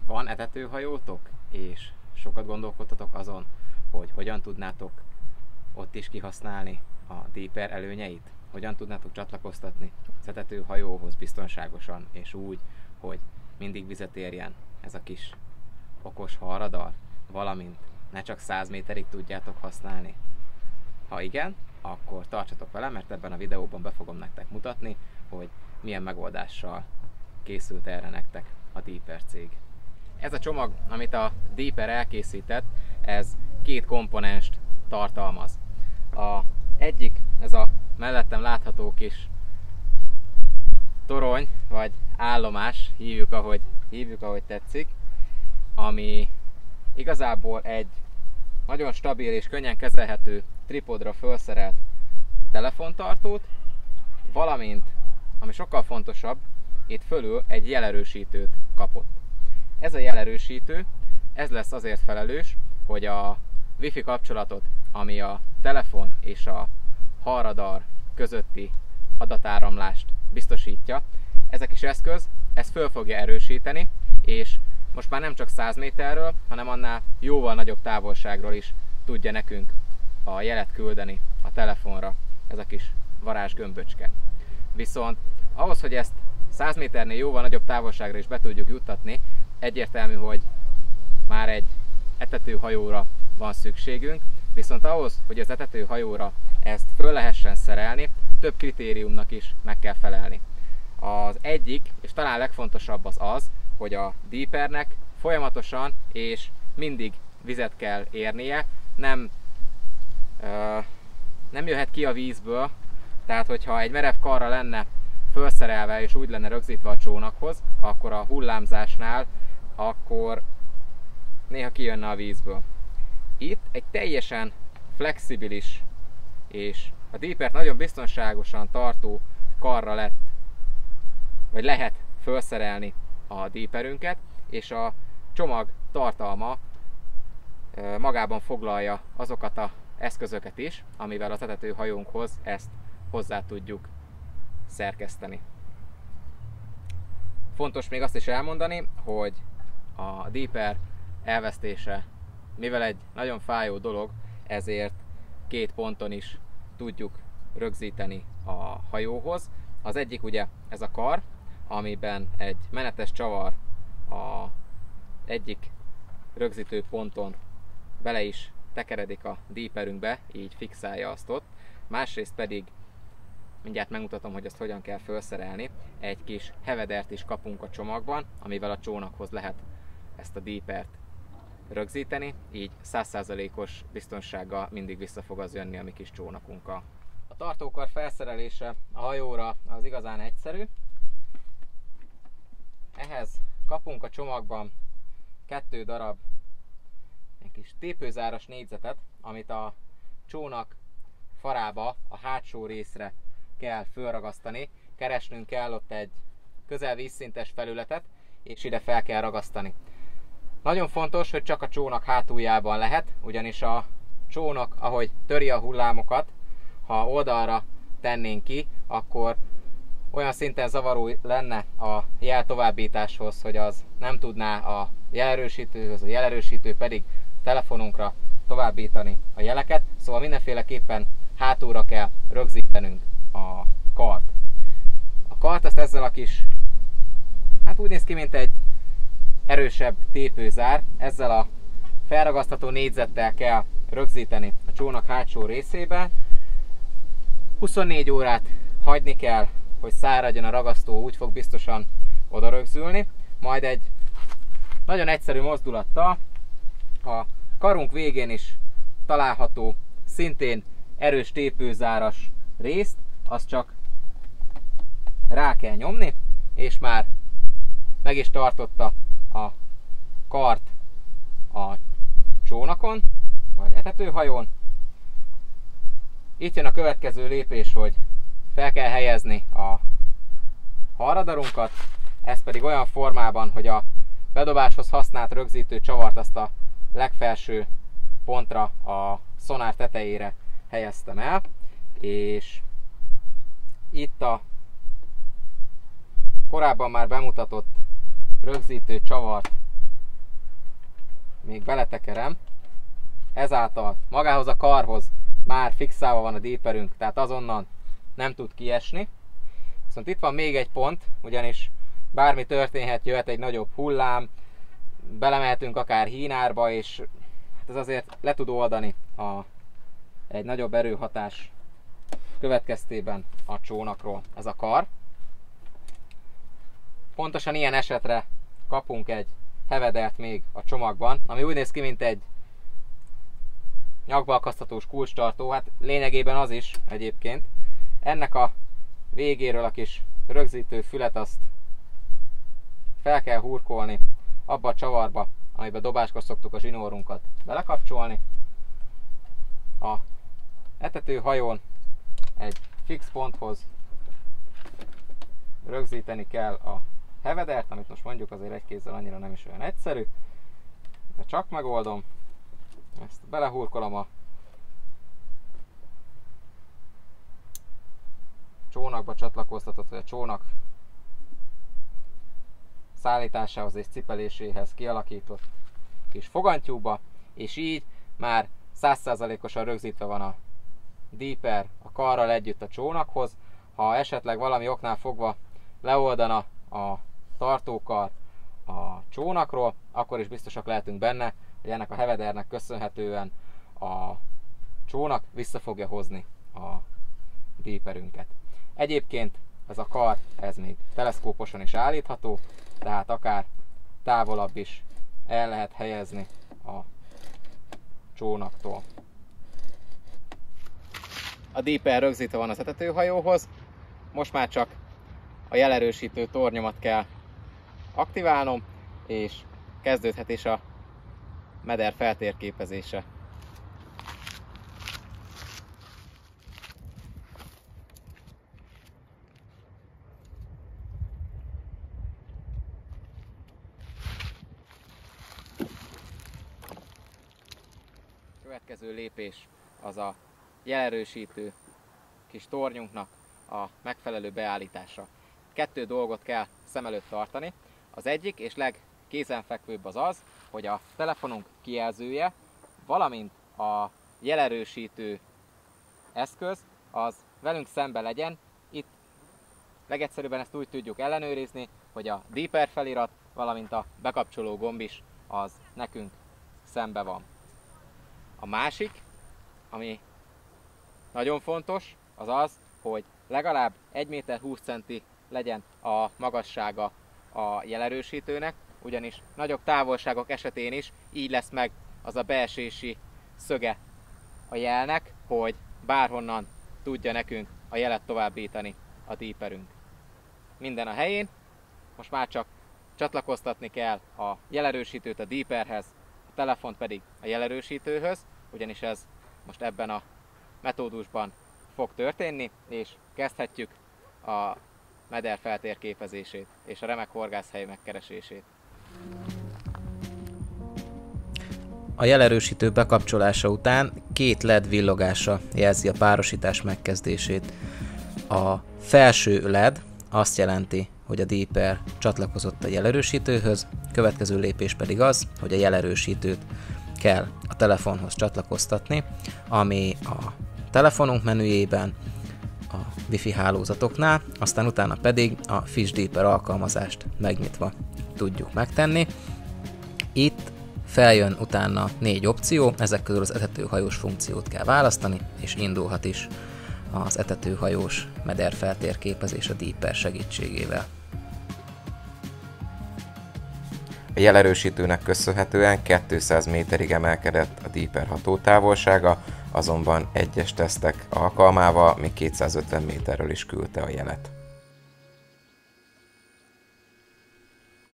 van etetőhajótok, és sokat gondolkodtatok azon, hogy hogyan tudnátok ott is kihasználni a Deeper előnyeit? Hogyan tudnátok csatlakoztatni az etetőhajóhoz biztonságosan, és úgy, hogy mindig vizet érjen ez a kis okos halradar, valamint ne csak 100 méterig tudjátok használni? Ha igen, akkor tartsatok velem, mert ebben a videóban be fogom nektek mutatni, hogy milyen megoldással készült erre nektek a Deeper cég. Ez a csomag, amit a Deeper elkészített, ez két komponenst tartalmaz. A egyik, ez a mellettem látható kis torony, vagy állomás, hívjuk ahogy tetszik, ami igazából egy nagyon stabil és könnyen kezelhető tripodra felszerelt telefontartót, valamint, ami sokkal fontosabb, itt fölül egy jelerősítőt kapott. Ez a jelerősítő, ez lesz azért felelős, hogy a Wi-Fi kapcsolatot, ami a telefon és a halradar közötti adatáramlást biztosítja, ez a kis eszköz, ezt föl fogja erősíteni, és most már nem csak 100 méterről, hanem annál jóval nagyobb távolságról is tudja nekünk a jelet küldeni a telefonra, ez a kis varázsgömböcske. Viszont ahhoz, hogy ezt 100 méternél jóval nagyobb távolságra is be tudjuk juttatni, egyértelmű, hogy már egy etetőhajóra van szükségünk, viszont ahhoz, hogy az etetőhajóra ezt föl lehessen szerelni, több kritériumnak is meg kell felelni. Az egyik, és talán legfontosabb az, hogy a Deepernek folyamatosan és mindig vizet kell érnie, nem jöhet ki a vízből, tehát hogyha egy merev karra lenne felszerelve és úgy lenne rögzítve a csónakhoz, akkor a hullámzásnál akkor néha kijönne a vízből. Itt egy teljesen flexibilis és a Deepert nagyon biztonságosan tartó karra lehet felszerelni a Deeperünket, és a csomag tartalma magában foglalja azokat az eszközöket is, amivel az etetőhajónkhoz ezt hozzá tudjuk szerkeszteni. Fontos még azt is elmondani, hogy a Deeper elvesztése, mivel egy nagyon fájó dolog, ezért két ponton is tudjuk rögzíteni a hajóhoz. Az egyik ugye ez a kar, amiben egy menetes csavar a egyik rögzítő ponton bele is tekeredik a Deeperünkbe, így fixálja azt ott. Másrészt pedig, mindjárt megmutatom, hogy ezt hogyan kell felszerelni, egy kis hevedert is kapunk a csomagban, amivel a csónakhoz lehet ezt a Deepert rögzíteni, így 100%-os biztonsággal mindig vissza fog az jönni a mi kis csónakunkkal. A tartókar felszerelése a hajóra az igazán egyszerű. Ehhez kapunk a csomagban 2 darab egy kis tépőzáras négyzetet, amit a csónak farába, a hátsó részre kell fölragasztani. Keresnünk kell ott egy közel vízszintes felületet, és ide fel kell ragasztani. Nagyon fontos, hogy csak a csónak hátuljában lehet, ugyanis a csónak, ahogy töri a hullámokat, ha oldalra tennénk ki, akkor olyan szinten zavaró lenne a jel továbbításhoz, hogy az nem tudná a jelerősítőhöz, a jelerősítő pedig telefonunkra továbbítani a jeleket, szóval mindenféleképpen hátulra kell rögzítenünk a kart. A kart azt ezzel a kis, hát úgy néz ki, mint egy erősebb tépőzár, ezzel a felragasztható négyzettel kell rögzíteni a csónak hátsó részében. 24 órát hagyni kell, hogy száradjon a ragasztó, úgy fog biztosan oda rögzülni. Majd egy nagyon egyszerű mozdulattal a karunk végén is található szintén erős tépőzáras részt, azt csak rá kell nyomni, és már meg is tartotta a kart a csónakon, vagy etetőhajón. Itt jön a következő lépés, hogy fel kell helyezni a halradarunkat, ez pedig olyan formában, hogy a bedobáshoz használt rögzítő csavart azt a legfelső pontra, a szonár tetejére helyeztem el, és itt a korábban már bemutatott rögzítő csavart még beletekerem, ezáltal magához a karhoz már fixálva van a díperünk, tehát azonnan nem tud kiesni. Viszont itt van még egy pont, ugyanis bármi történhet, jöhet egy nagyobb hullám, belemehetünk akár hínárba, és hát ez azért le tud oldani egy nagyobb erőhatás következtében a csónakról ez a kar. Pontosan ilyen esetre kapunk egy hevedert még a csomagban, ami úgy néz ki, mint egy nyakba akaszthatós kulcstartó, hát lényegében az is egyébként. Ennek a végéről a kis rögzítő fület azt fel kell hurkolni abba a csavarba, amiben dobáskor szoktuk a zsinórunkat belekapcsolni. A etetőhajón egy fix ponthoz rögzíteni kell a hevedert, amit most mondjuk azért egy kézzel annyira nem is olyan egyszerű, de csak megoldom. Ezt belehurkolom a csónakba csatlakoztatott, vagy a csónak szállításához és cipeléséhez kialakított kis fogantyúba, és így már 100%-osan rögzítve van a díper a karral együtt a csónakhoz. Ha esetleg valami oknál fogva leoldana a tartókar a csónakról, akkor is biztosak lehetünk benne, hogy ennek a hevedernek köszönhetően a csónak vissza fogja hozni a díperünket. Egyébként ez a kar, ez még teleszkóposan is állítható, tehát akár távolabb is el lehet helyezni a csónaktól. A díper rögzítve van az etetőhajóhoz, most már csak a jelerősítő tornyomat kell aktiválnom, és kezdődhet is a meder feltérképezése. Következő lépés az a jelerősítő kis tornyunknak a megfelelő beállítása. 2 dolgot kell szem előtt tartani. Az egyik és legkézenfekvőbb az az, hogy a telefonunk kijelzője, valamint a jelerősítő eszköz az velünk szembe legyen. Itt legegyszerűbben ezt úgy tudjuk ellenőrizni, hogy a díper felirat, valamint a bekapcsoló gomb is az nekünk szembe van. A másik, ami nagyon fontos, az az, hogy legalább 1,20 m legyen a magassága a jelerősítőnek, ugyanis nagyobb távolságok esetén is így lesz meg az a beesési szöge a jelnek, hogy bárhonnan tudja nekünk a jelet továbbítani a díperünk. Minden a helyén, most már csak csatlakoztatni kell a jelerősítőt a díperhez, a telefont pedig a jelerősítőhöz, ugyanis ez most ebben a metódusban fog történni, és kezdhetjük a meder feltérképezését és a remek horgászhely megkeresését. A jelerősítő bekapcsolása után 2 LED villogása jelzi a párosítás megkezdését. A felső LED azt jelenti, hogy a díper csatlakozott a jelerősítőhöz, következő lépés pedig az, hogy a jelerősítőt kell a telefonhoz csatlakoztatni, ami a telefonunk menüjében, a Wi-Fi hálózatoknál, aztán utána pedig a Fish Deeper alkalmazást megnyitva tudjuk megtenni. Itt feljön utána 4 opció, ezek közül az etetőhajós funkciót kell választani, és indulhat is az etetőhajós meder feltérképezés a Deeper segítségével. A jelerősítőnek köszönhetően 200 méterig emelkedett a Deeper hatótávolsága, azonban egyes tesztek alkalmával még 250 méterről is küldte a jelet.